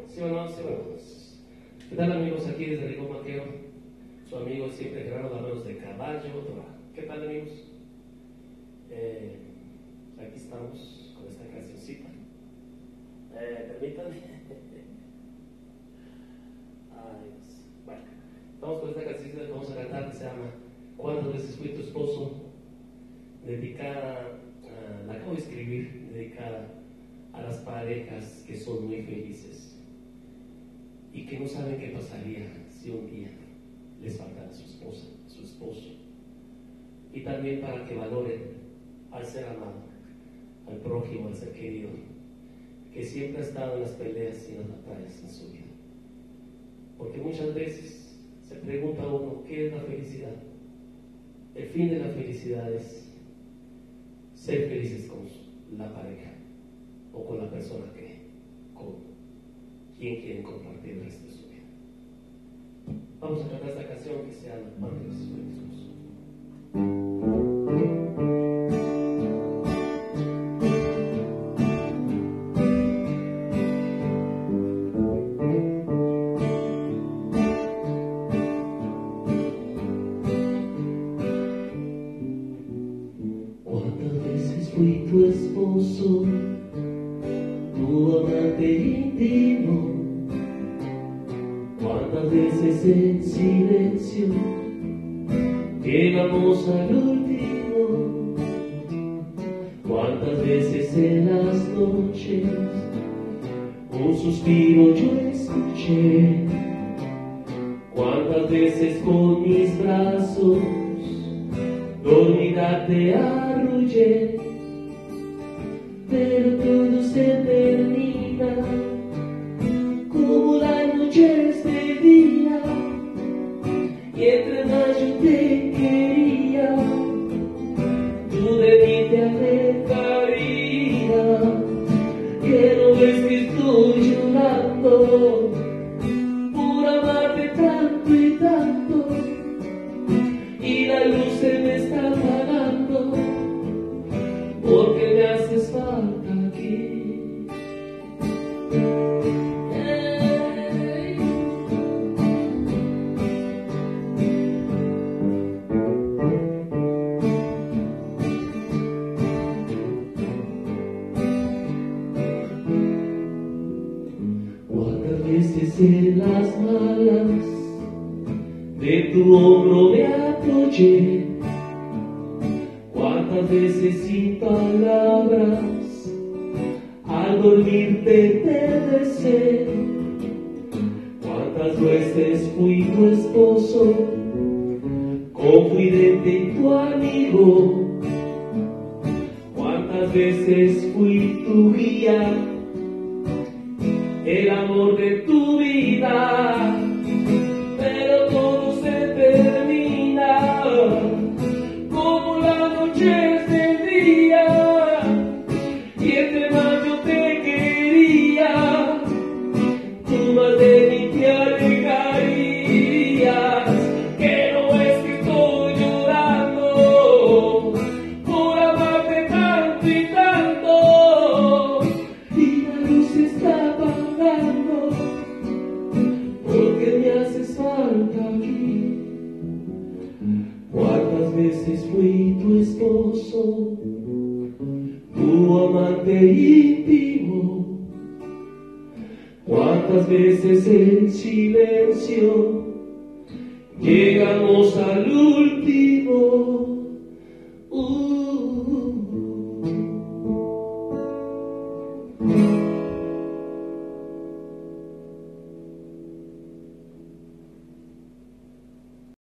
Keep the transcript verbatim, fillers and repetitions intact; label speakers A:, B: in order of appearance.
A: ¿Sí o no? ¿Sí o no? ¿Qué tal, amigos? Aquí desde Rico Maqueo, su amigo siempre Gerardo Lameros de Caballo. ¿Qué tal, amigos? Eh, aquí estamos con esta cancioncita. Eh, permítanme. Ay, Dios. Bueno, estamos con esta cancioncita que vamos a cantar que se llama ¿Cuántas veces fui tu esposo? Dedicada, uh, la acabo de escribir, dedicada a las parejas que son muy felices y que no saben qué pasaría si un día les faltara su esposa, su esposo. Y también para que valoren al ser amado, al prójimo, al ser querido, que siempre ha estado en las peleas y en las batallas en su vida. Porque muchas veces se pregunta a uno, ¿qué es la felicidad? El fin de la felicidad es ser felices con la pareja o con la persona que, con quien quieren compartir el resto de su vida. Vamos a cantar esta canción que se llama ¿Cuántas veces fui tu esposo? ¿Cuántas veces fui tu esposo, tu amante íntimo? ¿Cuántas veces en silencio llegamos al último? ¿Cuántas veces en las noches un suspiro yo escuché? ¿Cuántas veces con mis brazos dormida te arrullé? Pero todo se termina como las noches de día, y entre más yo te quería, tú de mí te alejarías. Que no ves que estoy llorando por amarte tanto y tanto, y la luz se me está apagando porque me haces falta aquí. Hey. ¿Cuántas veces en las malas de tu hombro me apoyé? ¿Cuántas veces sin palabras al dormirte te besé? ¿Cuántas veces fui tu esposo, confidente y tu amigo? ¿Cuántas veces fui tu guía, el amor de tu vida? Pero todo se termina como las noches del día, y entre más yo te quería, tú más de mí te alejarías. Que no es que estoy llorando por amarte tanto y tanto, y la luz se está apagando porque me haces falta aquí. ¿Cuántas veces fui tu esposo, tu amante íntimo? ¿Cuántas veces en silencio llegamos al